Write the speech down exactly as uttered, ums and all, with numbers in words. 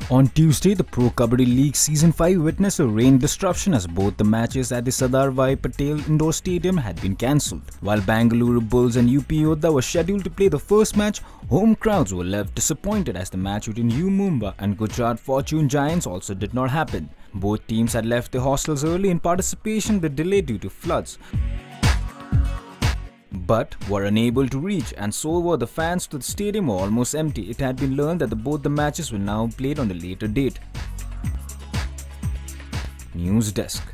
On Tuesday, the Pro Kabaddi League Season five witnessed a rain disruption as both the matches at the Sardar Patel Indoor Stadium had been cancelled. While Bengaluru Bulls and U P Yoddha were scheduled to play the first match, home crowds were left disappointed as the match between U Mumba and Gujarat Fortunegiants also did not happen. Both teams had left their hostels early in participation but delayed due to floods, but were unable to reach, and so were the fans to the stadium were almost empty. It had been learned that the, both the matches were now played on the later date. News Desk.